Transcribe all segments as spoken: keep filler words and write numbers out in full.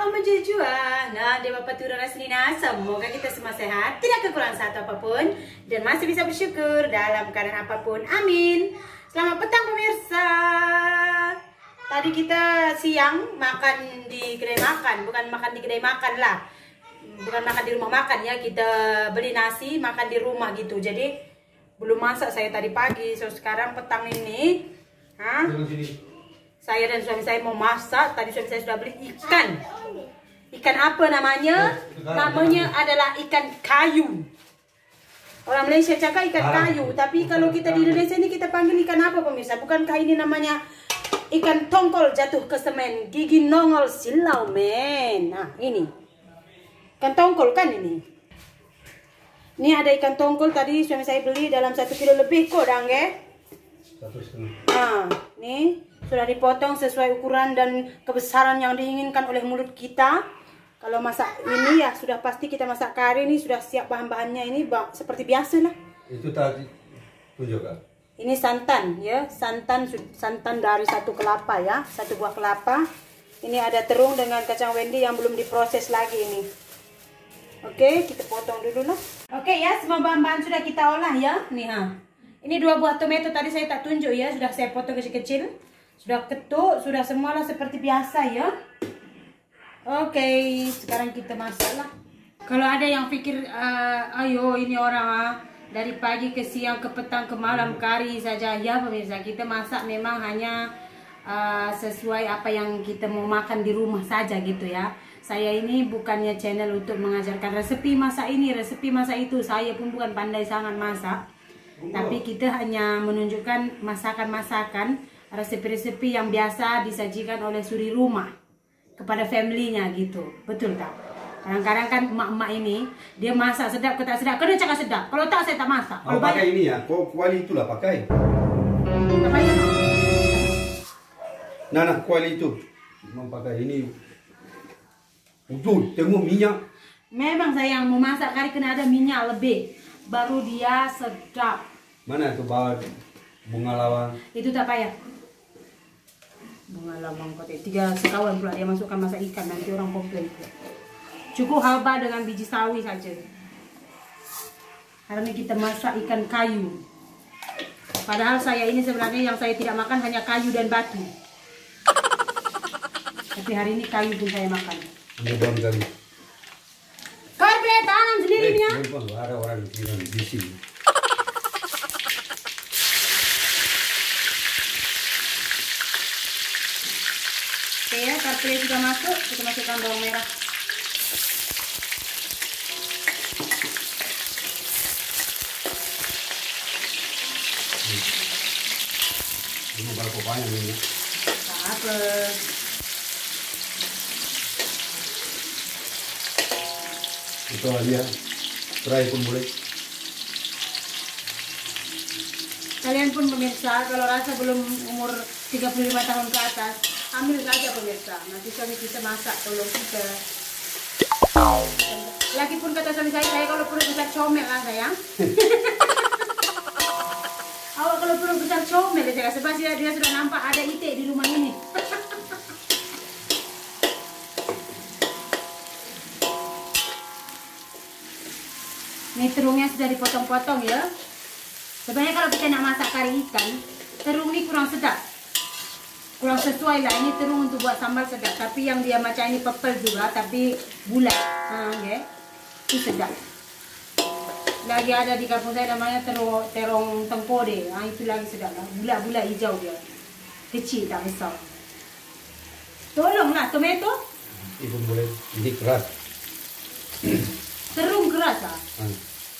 Mama Jujua. Nah, Dewa Patura Rasnina, semoga kita semua sehat, tidak kekurangan satu apapun, dan masih bisa bersyukur dalam keadaan apapun. Amin. Selamat petang pemirsa. Tadi kita siang makan di kedai makan, bukan makan di kedai makan lah, bukan makan di rumah makan ya. Kita beli nasi, makan di rumah gitu. Jadi belum masak saya tadi pagi. So sekarang petang ini, hah? Saya dan suami saya mau masak. Tadi suami saya sudah beli ikan. Ikan apa namanya? Namanya adalah ikan kayu. Orang Malaysia cakap ikan kayu. Tapi kalau kita di Indonesia ini kita panggil ikan apa pemirsa? Bukankah ini namanya ikan tongkol jatuh ke semen, gigi nongol silau men. Nah ini ikan tongkol kan ini. Ini ada ikan tongkol tadi suami saya beli dalam satu kilo lebih kok dang ya. Satu setengah. Nah nih sudah dipotong sesuai ukuran dan kebesaran yang diinginkan oleh mulut kita. Kalau masak ini ya sudah pasti kita masak kari ini sudah siap bahan-bahannya ini seperti biasa lah. Itu tadi tunjukkan. Ini santan ya, santan santan dari satu kelapa ya, satu buah kelapa. Ini ada terung dengan kacang wendi yang belum diproses lagi ini. Oke, kita potong dulu lah. Oke ya, semua bahan-bahan sudah kita olah ya. Nih ha. Ini dua buah tomato tadi saya tak tunjuk ya, sudah saya potong kecil-kecil. Sudah ketuk, sudah semualah seperti biasa ya. Oke, sekarang kita masak lah. Kalau ada yang pikir, uh, ayo ini orang ah, dari pagi ke siang ke petang ke malam kari saja. Ya pemirsa, kita masak memang hanya uh, sesuai apa yang kita mau makan di rumah saja gitu ya. Saya ini bukannya channel untuk mengajarkan resepi masak ini, resepi masak itu. Saya pun bukan pandai sangat masak. Tapi kita hanya menunjukkan masakan-masakan, resepi-resepi yang biasa disajikan oleh suri rumah kepada family-nya gitu. Betul tak? Kadang-kadang kan emak-emak ini dia masak sedap ke tak sedap. Kena cakap sedap. Kalau tak saya tak masak. Kalau pakai ini ya, kau kuali itulah pakai. Tak payah. Nah, nah kuali itu. Memang pakai ini. Udah, tengok minyak. Memang saya yang mau masak kari kena ada minyak lebih. Baru dia sedap. Mana itu bawa bunga lawang? Itu tak payah. Bunga lawang kote tiga sekawan pula dia masukkan masak ikan, nanti orang komplain pula. Cukup halba dengan biji sawi saja. Karena kita masak ikan kayu. Padahal saya ini sebenarnya yang saya tidak makan hanya kayu dan batu. Tapi hari ini kayu pun saya makan. Mudah kali. Karpe tanam sendiri ya. Eh, ada orang bilang di sini. Oke ya, karpe sudah masuk, kita masukkan bawang merah. Ini berapa banyak ini? Apa? Itu aja. Try pun boleh. Kalian pun pemirsa, kalau rasa belum umur tiga puluh lima tahun ke atas, ambil saja pemirsa. Nanti suami kita masak, tolong kita. Lagi pun kata suami saya, saya kalau perlu besar comel lah sayang. Awak kalau perlu besar comel ya, sebab dia, dia sudah nampak ada itik di rumah ini. Ini terungnya sudah dipotong-potong ya. Sebenarnya kalau kita nak masak kari ikan, terung ini kurang sedap. Kurang sesuai lah, ini terung untuk buat sambal sedap. Tapi yang dia macam ini pepel juga, tapi bulat. Ha, okay. Itu sedap. Lagi ada di kampung saya namanya terong, terong tengkode. Ha, itu lagi sedap lah. Bulat-bulat hijau dia. Kecil tak besar. Tolonglah tomato. Itu boleh. Ini keras. Terung keras lah. Hmm.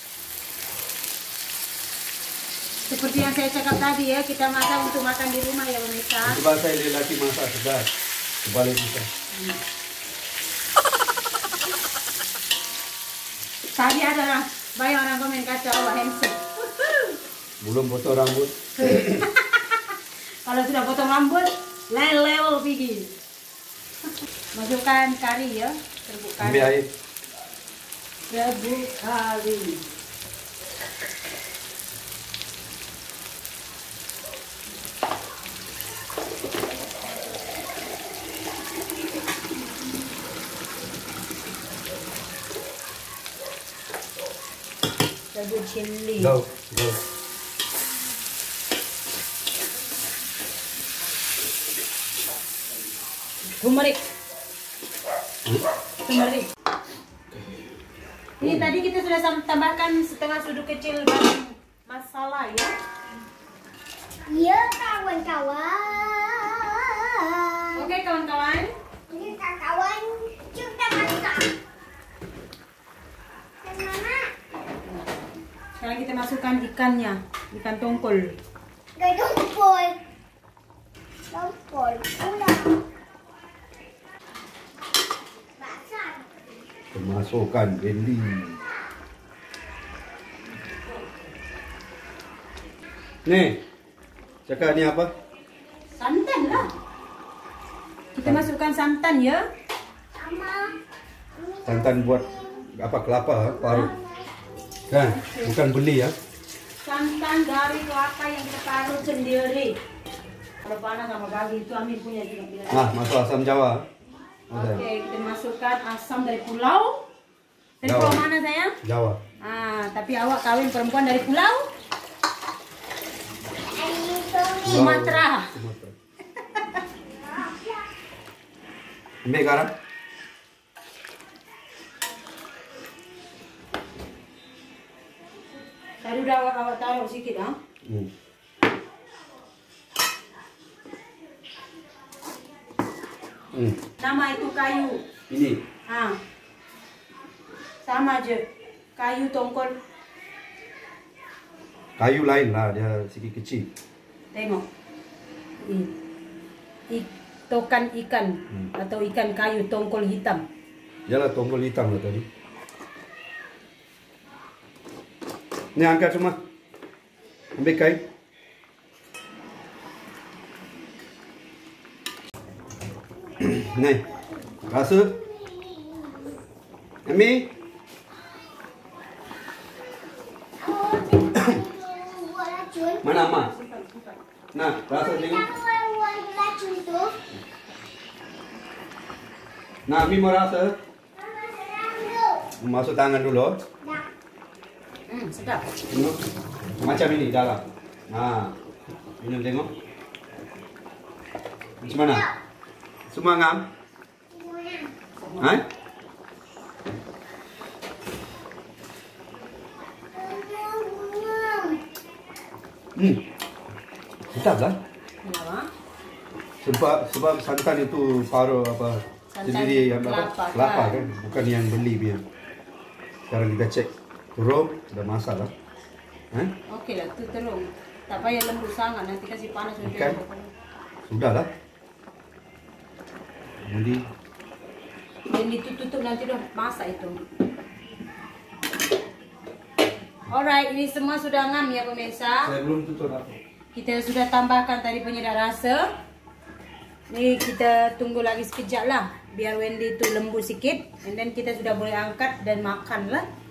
Seperti yang saya cakap tadi ya, kita masak untuk makan di rumah ya pemirsa. Itu bahasa lelaki masak sedap. Kebalik kita. Hmm. Tadi ada banyak orang komen kata awak handsome. Belum potong rambut. Kalau sudah potong rambut, lain level pergi. Masukkan kari ya, serbuk kari. Ambil air. Serbuk kari. Rebus cili. Go, go. Turmeric. Hmm? Turmeric. Ini tadi kita sudah tambahkan setengah sudut kecil garam masala ya. Iya kawan-kawan. Oke kawan-kawan. Ini kawan kita masak. Dan mana? Sekarang kita masukkan ikannya, ikan tongkol. Gak tumpul. Tumpul pula. Basah. Masukkan Wendy. Nih, cakap ni apa? Santan lah. Kita masukkan santan ya. Sama. Santan buat apa kelapa parut. Kan, bukan beli ya. Santan dari kelapa yang kita parut sendiri. Kalau panas sama bagi itu Amin punya juga bilang. Ah, masuk asam Jawa. Ada. Oke, kita masukkan asam dari pulau. Dari Jawa. pulau mana sayang? Jawa. Ah, tapi awak kawin perempuan dari pulau Sumatera. Sumatera. Ambil garam. Tadi udah awak, awak taruh sedikit ah. Hmm. Hmm. Nama itu kayu. Ini Ah. Sama aja. Kayu tongkol. kayu lain lah, dia sedikit kecil. Tengok. Ini. I, tokan ikan Hmm. atau ikan kayu tongkol hitam. Yalah tongkol hitam lah tadi. Ni angkat semua. Ambil kain. Ni. Rasa. Ambil. Buat racun. Mana Amak? Nah, rasa tengok. Kita buat racun tu. Nah, Ami mau rasa. Mama serang dulu. Masuk tangan dulu. Dah. Hmm, sedap. Tengok. Macam ini dalam. Nah, minum tengok. Macam mana? Semua ngam? Semuanya. Ha? Hmm. Sedap lah. Ya. Sebab sebab santan itu paruh apa Santan sendiri yang kelapa apa kelapa kan? kan, bukan yang beli dia. Sekarang kita cek turun dah masak lah. Ha? Okey lah, tu terung. Tak payah lembut sangat, nanti kasih panas nanti. Ikan. Sudah lah. Jadi Dan ditutup nanti dah masak itu. Alright, ini semua sudah ngam ya pemirsa. saya belum tutup apa. Kita sudah tambahkan tadi penyedap rasa. Ni kita tunggu lagi sekejap lah biar Wendy tu lembut sikit. And then kita sudah boleh angkat dan makan lah.